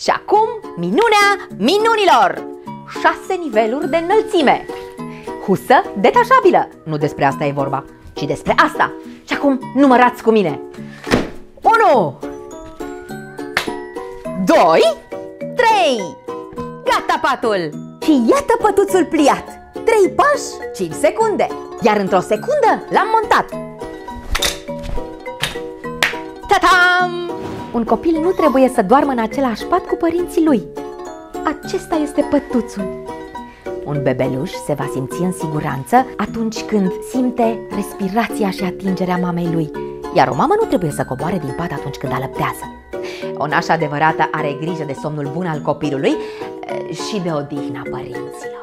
Și acum, minunea minunilor! 6 niveluri de înălțime. Husă detașabilă. Nu despre asta e vorba, ci despre asta. Și acum numărați cu mine. 1 2 3. Gata patul! Și iată pătuțul pliat. 3 pași, 5 secunde. Iar într-o secundă l-am montat. Ta-tam! Un copil nu trebuie să doarmă în același pat cu părinții lui. Acesta este pătuțul. Un bebeluș se va simți în siguranță atunci când simte respirația și atingerea mamei lui. Iar o mamă nu trebuie să coboare din pat atunci când alăptează. O nașă adevărată are grijă de somnul bun al copilului și de odihna părinților.